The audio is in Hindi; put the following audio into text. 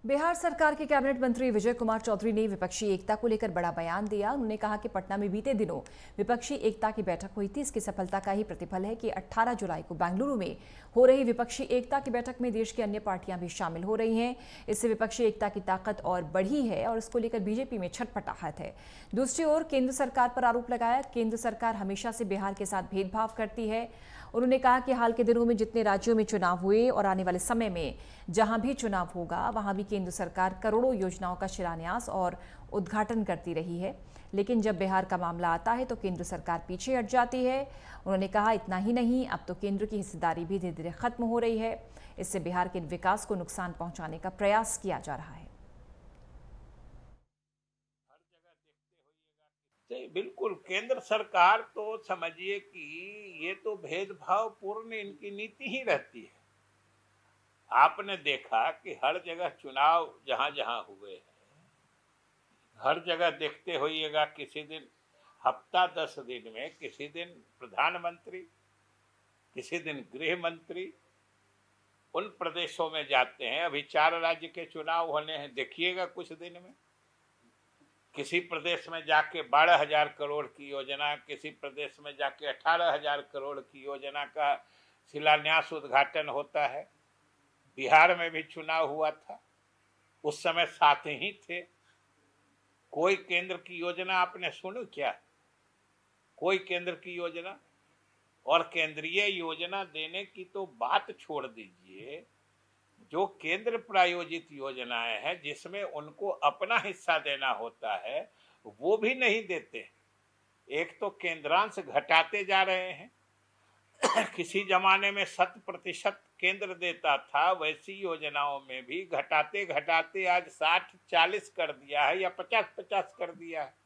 बिहार सरकार के कैबिनेट मंत्री विजय कुमार चौधरी ने विपक्षी एकता को लेकर बड़ा बयान दिया। उन्होंने कहा कि पटना में बीते दिनों विपक्षी एकता की बैठक हुई थी। इसकी सफलता का ही प्रतिफल है कि 18 जुलाई को बेंगलुरु में हो रही विपक्षी एकता की बैठक में देश की अन्य पार्टियां भी शामिल हो रही हैं। इससे विपक्षी एकता की ताकत और बढ़ी है और इसको लेकर बीजेपी में छटपटाहट है। दूसरी ओर केंद्र सरकार पर आरोप लगाया, केंद्र सरकार हमेशा से बिहार के साथ भेदभाव करती है। उन्होंने कहा कि हाल के दिनों में जितने राज्यों में चुनाव हुए और आने वाले समय में जहां भी चुनाव होगा वहां भी केंद्र सरकार करोड़ों योजनाओं का शिलान्यास और उद्घाटन करती रही है, लेकिन जब बिहार का मामला आता है तो केंद्र सरकार पीछे हट जाती है। उन्होंने कहा इतना ही नहीं, अब तो केंद्र की हिस्सेदारी भी धीरे धीरे खत्म हो रही है। इससे बिहार के विकास को नुकसान पहुंचाने का प्रयास किया जा रहा है। बिल्कुल, केंद्र सरकार तो समझिए कि ये तो भेदभाव पूर्ण इनकी नीति ही रहती है। आपने देखा कि हर जगह चुनाव जहां जहां हुए हैं, हर जगह देखते होइएगा किसी दिन हफ्ता 10 दिन में किसी दिन प्रधानमंत्री, किसी दिन गृह मंत्री उन प्रदेशों में जाते हैं। अभी 4 राज्य के चुनाव होने हैं, देखिएगा कुछ दिन में किसी प्रदेश में जाके 12,000 करोड़ की योजना, किसी प्रदेश में जाके 18,000 करोड़ की योजना का शिलान्यास उद्घाटन होता है। बिहार में भी चुनाव हुआ था, उस समय साथ ही थे। कोई केंद्र की योजना आपने सुनी क्या? कोई केंद्र की योजना? और केंद्रीय योजना देने की तो बात छोड़ दीजिए, जो केंद्र प्रायोजित योजनाएं हैं जिसमें उनको अपना हिस्सा देना होता है वो भी नहीं देते। एक तो केंद्रांश घटाते जा रहे हैं। किसी जमाने में 100% केंद्र देता था, वैसी योजनाओं में भी घटाते घटाते आज 60-40 कर दिया है या 50-50 कर दिया है।